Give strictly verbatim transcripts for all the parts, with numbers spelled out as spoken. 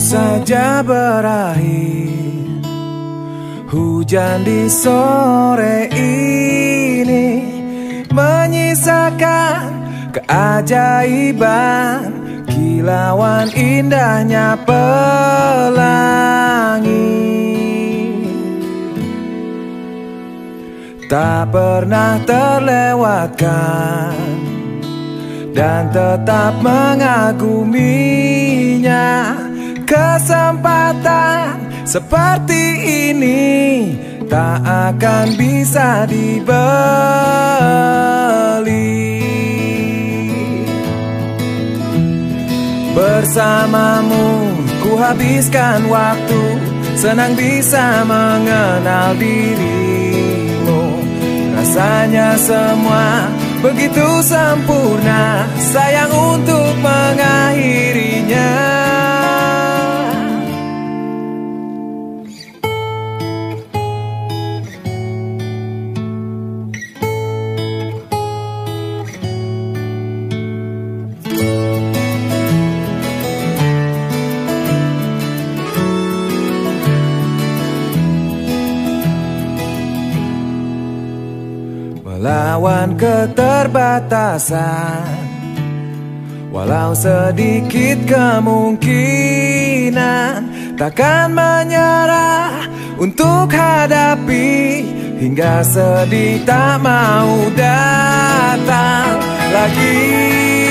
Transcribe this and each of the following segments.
saja berakhir. Hujan di sore ini menyisakan keajaiban, kilauan indahnya pelangi. Tak pernah terlewatkan dan tetap mengaguminya. Kesempatan seperti ini tak akan bisa dibeli. Bersamamu ku habiskan waktu, senang bisa mengenal dirimu. Rasanya semua begitu sempurna, sayang untuk mengakhirinya. Melawan keterbatasan, walau sedikit kemungkinan, takkan menyerah untuk hadapi, hingga sedih tak mau datang lagi.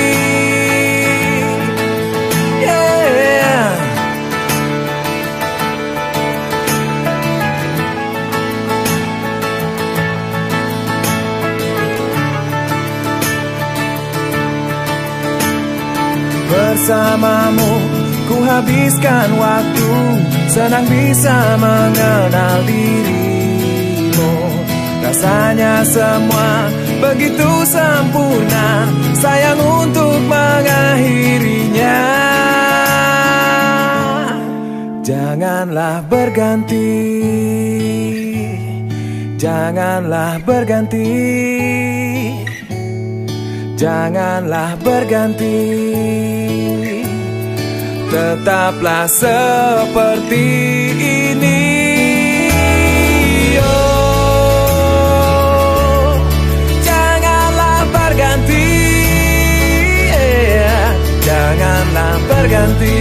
Bersamamu ku habiskan waktu, senang bisa mengenal dirimu. Rasanya semua begitu sempurna, sayang untuk mengakhirinya. Janganlah berganti, janganlah berganti, janganlah berganti. Tetaplah seperti ini. Oh, janganlah berganti, yeah. Janganlah berganti.